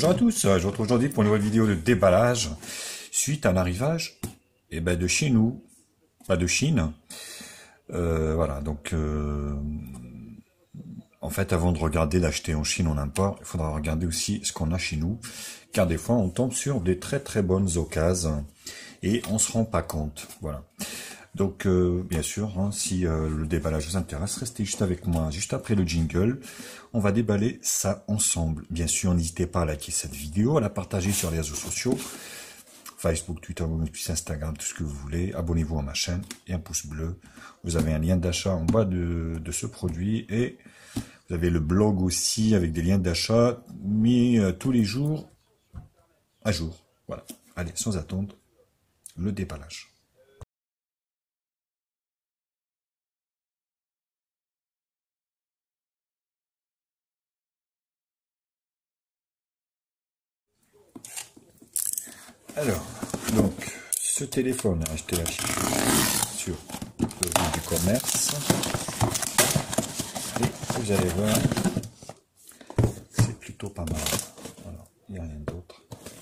Bonjour à tous, je vous retrouve aujourd'hui pour une nouvelle vidéo de déballage suite à l'arrivage de chez nous, pas de Chine. Voilà, donc en fait avant de regarder d'acheter en Chine en import, il faudra regarder aussi ce qu'on a chez nous, car des fois on tombe sur des très bonnes occasions et on se rend pas compte. Voilà. Donc bien sûr, hein, si le déballage vous intéresse, restez juste avec moi, juste après le jingle. On va déballer ça ensemble. Bien sûr, n'hésitez pas à liker cette vidéo, à la partager sur les réseaux sociaux, Facebook, Twitter, Instagram, tout ce que vous voulez. Abonnez-vous à ma chaîne et un pouce bleu. Vous avez un lien d'achat en bas de ce produit et vous avez le blog aussi avec des liens d'achat mis tous les jours à jour. Voilà. Allez, sans attendre, le déballage. Alors, donc, ce téléphone, acheté la sur le site du commerce. Et vous allez voir, c'est plutôt pas mal. Voilà, il n'y a rien d'autre.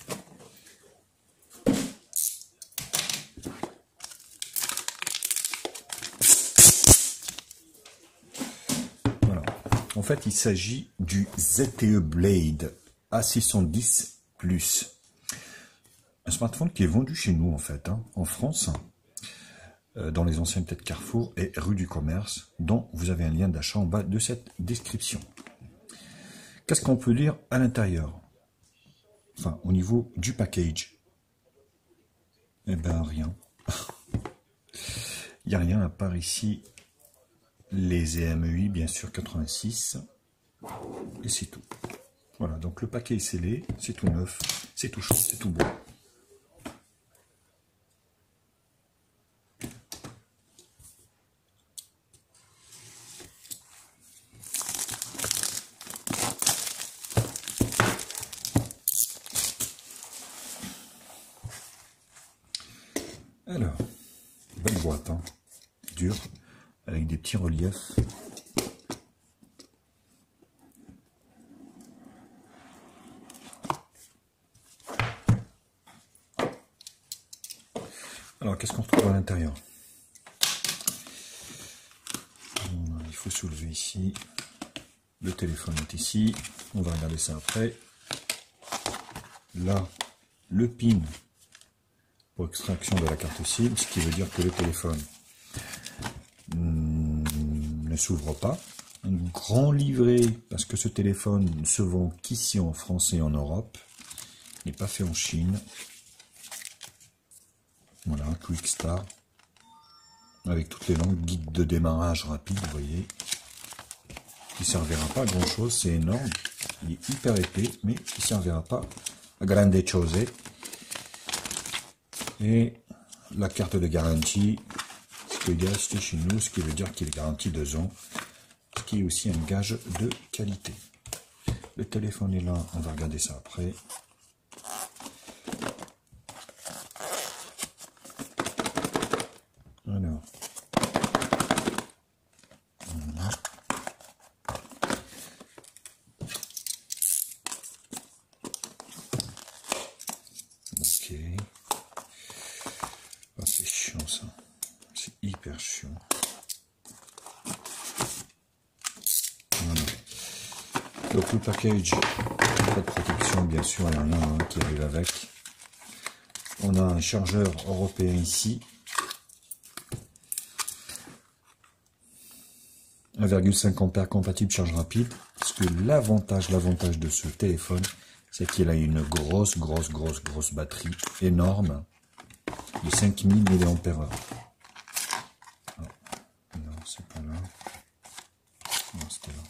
Voilà. En fait, il s'agit du ZTE Blade A610 Plus. Un smartphone qui est vendu chez nous, en fait, hein, en France, dans les anciennes têtes Carrefour et rue du Commerce, dont vous avez un lien d'achat en bas de cette description. Qu'est-ce qu'on peut lire à l'intérieur? Enfin, au niveau du package. Eh ben, rien. Il n'y a rien à part ici les EMEI, bien sûr, 86. Et c'est tout. Voilà, donc le paquet est scellé, c'est tout neuf, c'est tout chaud, c'est tout beau. Alors, belle boîte, hein, dure, avec des petits reliefs. Alors, qu'est-ce qu'on retrouve à l'intérieur? Il faut soulever ici. Le téléphone est ici. On va regarder ça après. Là, le pin pour extraction de la carte SIM, ce qui veut dire que le téléphone ne s'ouvre pas. Un grand livret, parce que ce téléphone ne se vend qu'ici en France et en Europe. Il n'est pas fait en Chine. Voilà, Quick Start. Avec toutes les langues, guide de démarrage rapide, vous voyez. Qui ne servira pas à grand chose, c'est énorme. Il est hyper épais, mais qui ne servira pas à grande chose. Et la carte de garantie, ce qu'il y a acheté chez nous, ce qui veut dire qu'il est garanti 2 ans, ce qui est aussi un gage de qualité. Le téléphone est là, on va regarder ça après. Alors, voilà. Ok. Oh, c'est chiant ça. C'est hyper chiant. Voilà. Donc le package, pas de protection bien sûr, il y en a un qui arrive avec. On a un chargeur européen ici. 1,5 ampères compatible charge rapide. Parce que l'avantage de ce téléphone, c'est qu'il a une grosse batterie énorme de 5000 mAh. Non, c'est pas là. Non, c'était là.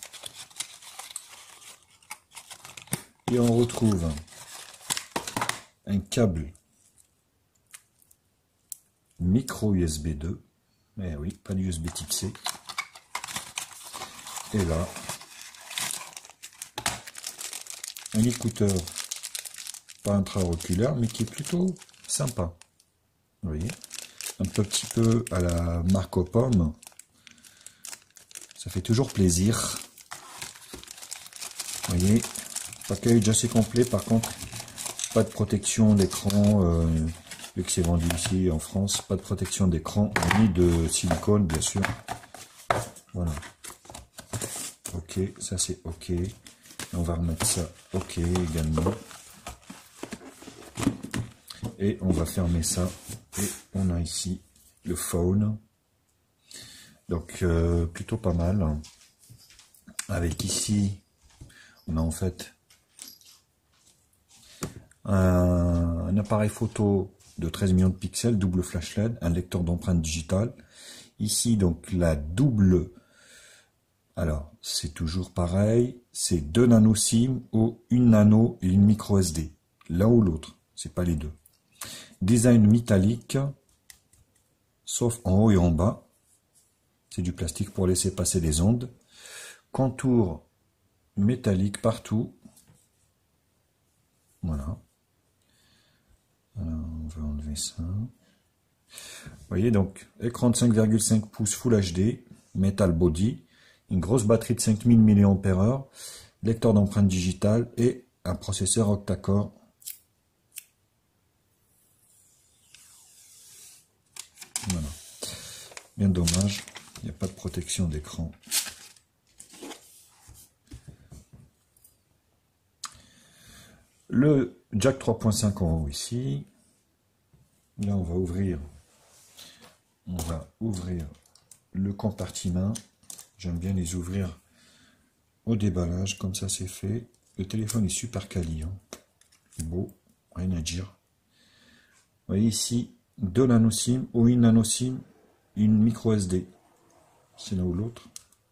Et on retrouve un câble micro USB 2. Mais oui, pas d'USB type C. Et là, un écouteur, pas intra-auriculaire, mais qui est plutôt sympa. Vous voyez, un petit peu à la marque aux pommes. Ça fait toujours plaisir. Vous voyez, Package assez complet, par contre, pas de protection d'écran, vu que c'est vendu ici en France, pas de protection d'écran, ni de silicone, bien sûr. Voilà. Ok, ça c'est ok. On va remettre ça ok également. Et on va fermer ça. Et on a ici le phone. Donc plutôt pas mal. Avec ici, on a en fait un appareil photo de 13 millions de pixels, double flash LED, un lecteur d'empreintes digitales. Ici donc la double. Alors c'est toujours pareil, c'est 2 nano SIM ou une nano et une micro SD. L'un ou l'autre, c'est pas les deux. Design métallique, sauf en haut et en bas. C'est du plastique pour laisser passer les ondes. Contour métallique partout. Voilà. Alors, on va enlever ça. Vous voyez donc, écran de 5,5 pouces Full HD, Metal Body, une grosse batterie de 5000 mAh, lecteur d'empreintes digitales et un processeur octa-core. Voilà. Bien dommage, il n'y a pas de protection d'écran. Le jack 3.5 en haut ici. Là, on va ouvrir le compartiment. J'aime bien les ouvrir au déballage, comme ça c'est fait. Le téléphone est super quali, hein. Beau, rien à dire. Vous voyez ici, 2 nano SIM ou une nano SIM, une micro SD. C'est l'un ou l'autre.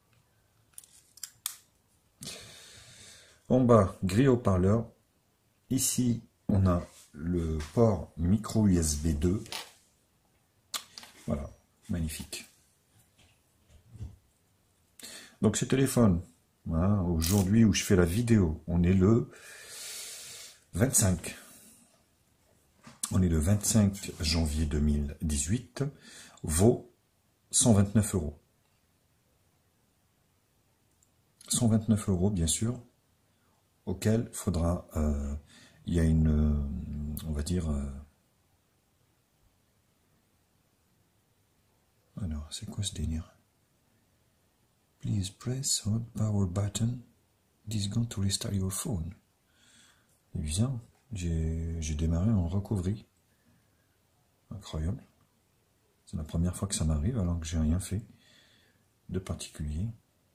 En bas, grille haut-parleur. Ici, on a le port micro USB 2. Voilà, magnifique. Donc ce téléphone, voilà, aujourd'hui où je fais la vidéo, on est le 25. On est le 25 janvier 2018, vaut 129 euros. 129 euros, bien sûr, auquel faudra, il y a une, on va dire, alors, c'est quoi ce délire? Please press hold power button. This is going to restart your phone. C'est bizarre, j'ai démarré en recovery. Incroyable. C'est la première fois que ça m'arrive alors que j'ai rien fait de particulier.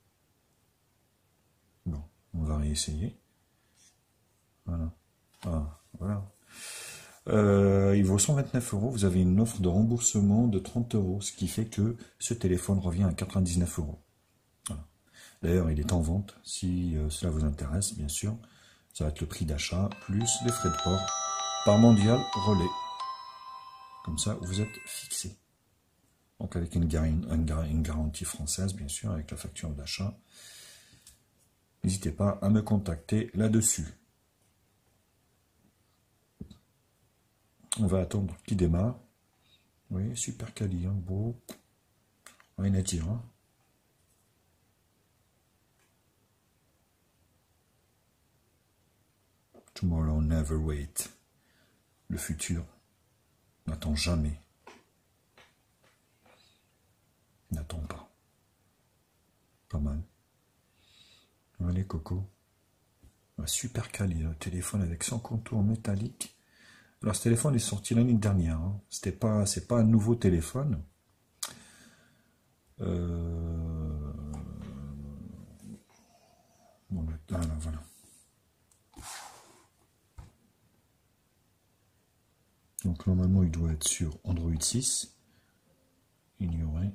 Bon, on va réessayer. Voilà. Ah, voilà. Il vaut 129 euros. Vous avez une offre de remboursement de 30 euros, ce qui fait que ce téléphone revient à 99 euros. Voilà. D'ailleurs, il est en vente. Si cela vous intéresse, bien sûr, ça va être le prix d'achat plus les frais de port par Mondial Relais. Comme ça, vous êtes fixé. Donc avec une garantie française, bien sûr, avec la facture d'achat. N'hésitez pas à me contacter là-dessus. On va attendre qu'il démarre. Oui, super quali, hein, beau. Rien à dire. Hein. Tomorrow never wait. Le futur n'attend jamais. N'attend pas. Pas mal. Allez, Coco. Super quali, le téléphone avec son contour métallique. Alors, ce téléphone est sorti l'année dernière. Hein. C'est pas un nouveau téléphone. Bon, là, voilà. Donc, normalement, il doit être sur Android 6. Ignorer.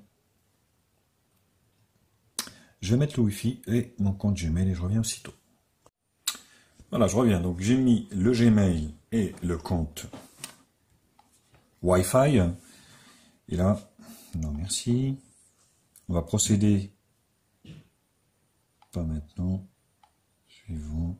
Je vais mettre le Wi-Fi et mon compte Gmail et je reviens aussitôt. Voilà, je reviens. Donc, j'ai mis le Gmail et le compte Wi-Fi. Et là, non merci. On va procéder. Pas maintenant. Suivant.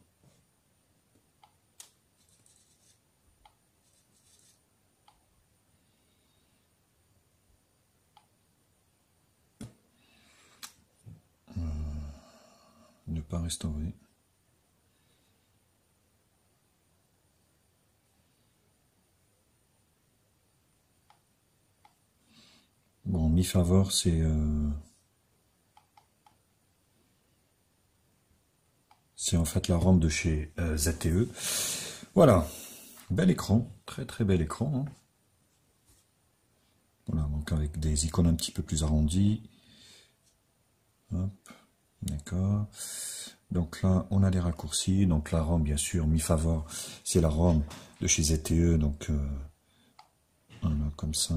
Ne pas restaurer. Bon, Mi Favor, c'est en fait la ROM de chez ZTE. Voilà, bel écran, très très bel écran. Hein. Voilà, donc avec des icônes un petit peu plus arrondies. Hop, d'accord. Donc là, on a les raccourcis. Donc la ROM, bien sûr, Mi Favor, c'est la ROM de chez ZTE. Donc voilà, comme ça.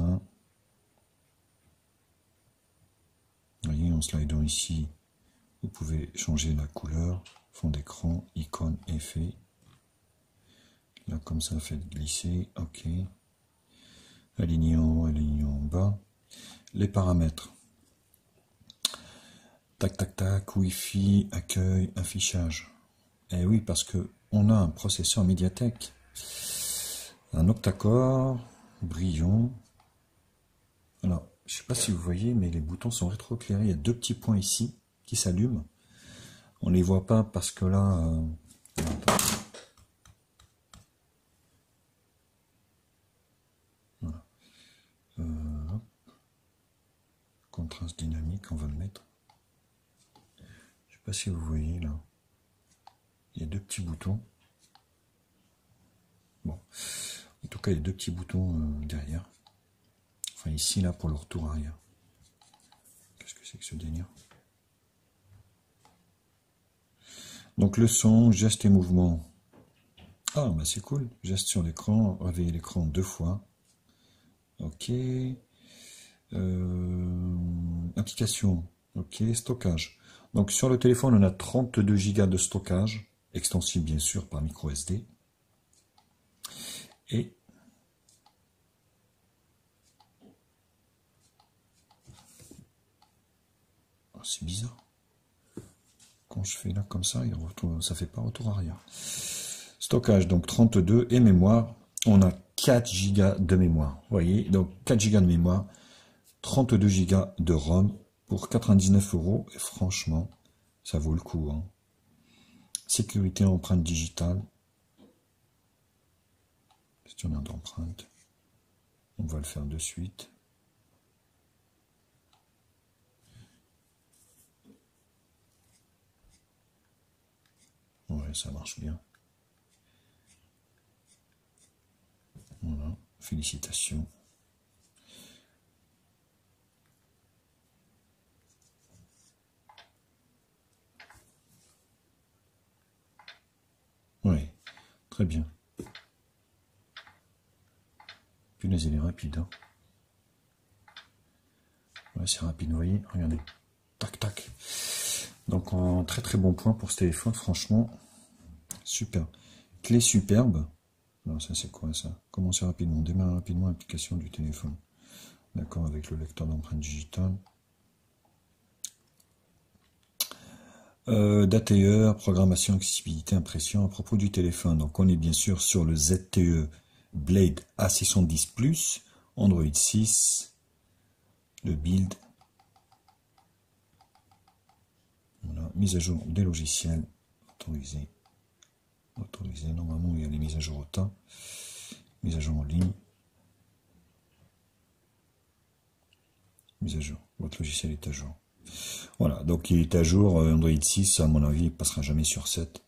Vous voyez, en slidant ici, vous pouvez changer la couleur, fond d'écran, icône, effet. Là, comme ça, faites glisser, ok. Aligner en haut, aligner en bas. Les paramètres. Tac, tac, tac, Wi-Fi, accueil, affichage. Eh oui, parce que on a un processeur Mediatek. Un octa-core, brillant. Alors, je ne sais pas si vous voyez, mais les boutons sont rétroéclairés. Il y a deux petits points ici qui s'allument. On ne les voit pas parce que là... voilà. Contraste dynamique, on va le mettre. Je ne sais pas si vous voyez là. Il y a deux petits boutons. Bon. En tout cas, il y a deux petits boutons derrière. Enfin, ici, là, pour le retour arrière. Qu'est-ce que c'est que ce délire? Donc, le son, geste et mouvement. Ah, bah c'est cool. Geste sur l'écran, réveiller l'écran 2 fois. Ok. Application. Ok. Stockage. Donc, sur le téléphone, on a 32 Go de stockage. Extensible, bien sûr, par micro SD. Et oh, c'est bizarre. Quand je fais là comme ça, ça fait pas retour arrière. Stockage, donc 32 et mémoire. On a 4 Go de mémoire. Vous voyez, donc 4 Go de mémoire, 32 Go de ROM pour 99 €. Et franchement, ça vaut le coup. Hein. Sécurité empreinte digitale. Gestionnaire d'empreinte. On va le faire de suite. Ouais, ça marche bien. Voilà, félicitations. Oui, très bien. Punaise, il est rapide. Hein. Ouais, c'est rapide, vous voyez, regardez. Tac, tac. Donc, un très très bon point pour ce téléphone, franchement. Super. Clé superbe. Alors, ça, c'est quoi ça? Commencer rapidement, démarrer rapidement l'application du téléphone. D'accord, avec le lecteur d'empreinte digitale. Date et heure, programmation, accessibilité, impression. À propos du téléphone, donc on est bien sûr sur le ZTE Blade A610+, Android 6, le build. Voilà, mise à jour des logiciels, autorisé. Autorisé, normalement il y a les mises à jour au tas, mise à jour en ligne. Mise à jour, votre logiciel est à jour. Voilà, donc il est à jour, Android 6, à mon avis, il passera jamais sur 7.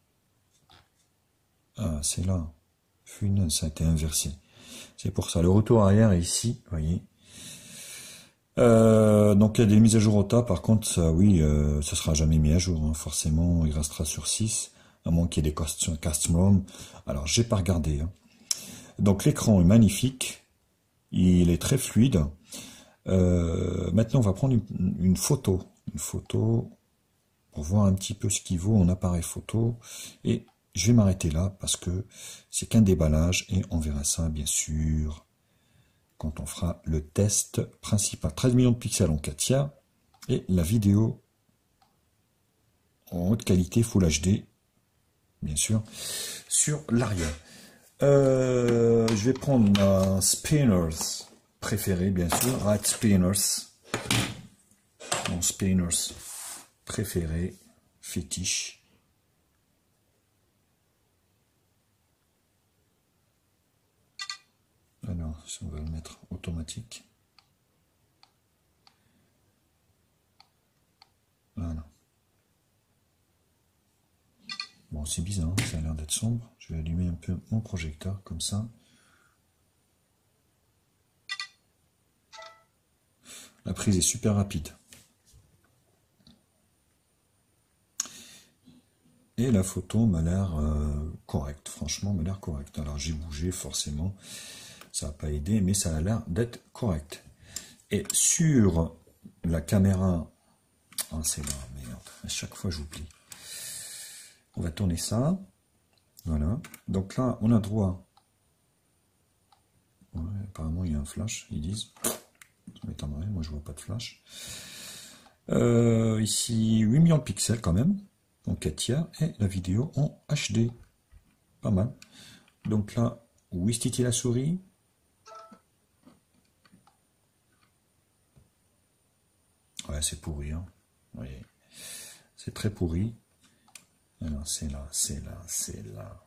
Ah, c'est là. Funaise, ça a été inversé. C'est pour ça. Le retour arrière est ici, vous voyez. Donc il y a des mises à jour au tas, par contre, ça, oui, ça sera jamais mis à jour. Hein. Forcément, il restera sur 6, à moins qu'il y ait des custom ROM. Alors, j'ai pas regardé. Hein. Donc l'écran est magnifique. Il est très fluide. Maintenant, on va prendre une photo. Une photo pour voir un petit peu ce qu'il vaut en appareil photo. Et je vais m'arrêter là parce que c'est qu'un déballage et on verra ça, bien sûr, quand on fera le test principal. 13 millions de pixels en 4 tiers et la vidéo en haute qualité Full HD, bien sûr, sur l'arrière. Je vais prendre un spinners préféré, bien sûr, Right Spinners. Mon spinners préféré, fétiche. Alors, si on va le mettre automatique. Bon, c'est bizarre, hein, ça a l'air d'être sombre. Je vais allumer un peu mon projecteur, comme ça. La prise est super rapide. Et la photo m'a l'air correcte, franchement, m'a l'air correcte. Alors j'ai bougé, forcément, ça n'a pas aidé, mais ça a l'air d'être correct. Et sur la caméra, oh, c'est là, merde, à chaque fois j'oublie. On va tourner ça, voilà. Donc là, on a droit, ouais, apparemment il y a un flash, ils disent, ça m'étonnerait, moi je vois pas de flash. Ici, 8 millions de pixels quand même, en 4 tiers, et la vidéo en HD, pas mal. Donc là, où est la souris? Ouais, c'est pourri, hein. Vous voyez, c'est très pourri. Alors, c'est là, c'est là, c'est là.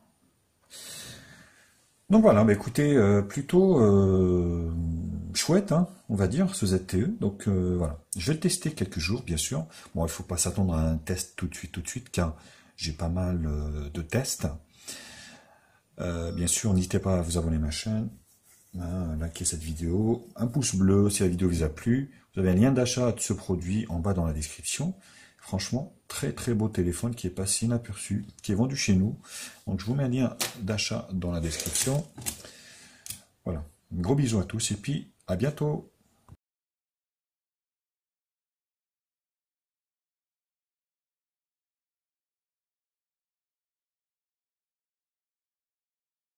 Donc voilà, bah écoutez, plutôt chouette, hein, on va dire, ce ZTE. Donc voilà, je vais le tester quelques jours, bien sûr. Bon, il ne faut pas s'attendre à un test tout de suite, car j'ai pas mal de tests. Bien sûr, n'hésitez pas à vous abonner à ma chaîne, hein, liker cette vidéo, un pouce bleu si la vidéo vous a plu. Vous avez un lien d'achat de ce produit en bas dans la description. Franchement, très très beau téléphone qui est passé inaperçu, qui est vendu chez nous. Donc je vous mets un lien d'achat dans la description. Voilà, un gros bisou à tous et puis à bientôt.